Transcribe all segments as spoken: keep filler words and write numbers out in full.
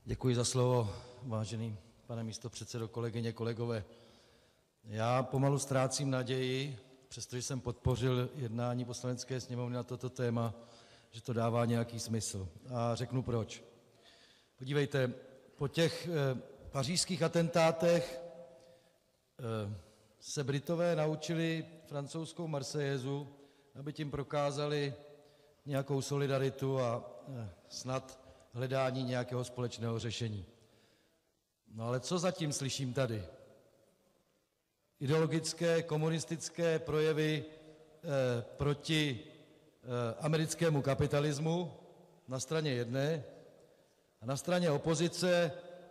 Děkuji za slovo, vážený pane místopředsedo, kolegyně, kolegové. Já pomalu ztrácím naději, přestože jsem podpořil jednání Poslanecké sněmovny na toto téma, že to dává nějaký smysl. A řeknu proč. Podívejte, po těch eh, pařížských atentátech eh, se Britové naučili francouzskou Marseillaise, aby tím prokázali nějakou solidaritu a eh, snad hledání nějakého společného řešení. No ale co zatím slyším tady? Ideologické, komunistické projevy eh, proti eh, americkému kapitalismu na straně jedné a na straně opozice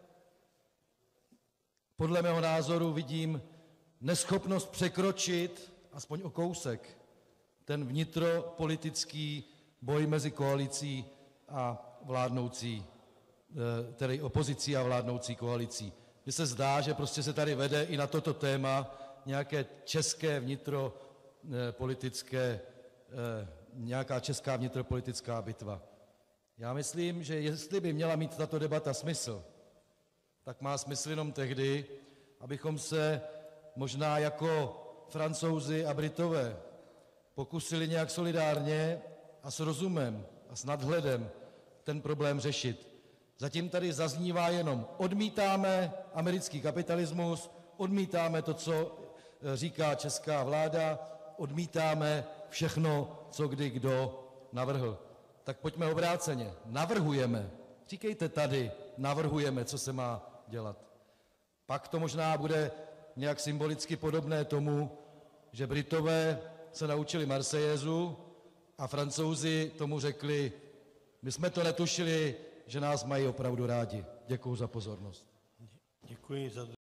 podle mého názoru vidím neschopnost překročit aspoň o kousek ten vnitropolitický boj mezi koalicí a vládnoucí, tedy opozicí a vládnoucí koalicí. Mně se zdá, že prostě se tady vede i na toto téma nějaké české vnitropolitické, nějaká česká vnitropolitická bitva. Já myslím, že jestli by měla mít tato debata smysl, tak má smysl jenom tehdy, abychom se možná jako Francouzi a Britové pokusili nějak solidárně a s rozumem a s nadhledem ten problém řešit. Zatím tady zaznívá jenom odmítáme americký kapitalismus, odmítáme to, co říká česká vláda, odmítáme všechno, co kdy kdo navrhl. Tak pojďme obráceně. Navrhujeme. Říkejte tady, navrhujeme, co se má dělat. Pak to možná bude nějak symbolicky podobné tomu, že Britové se naučili Marseillaisu a Francouzi tomu řekli, my jsme to netušili, že nás mají opravdu rádi. Děkuji za pozornost. Děkuji za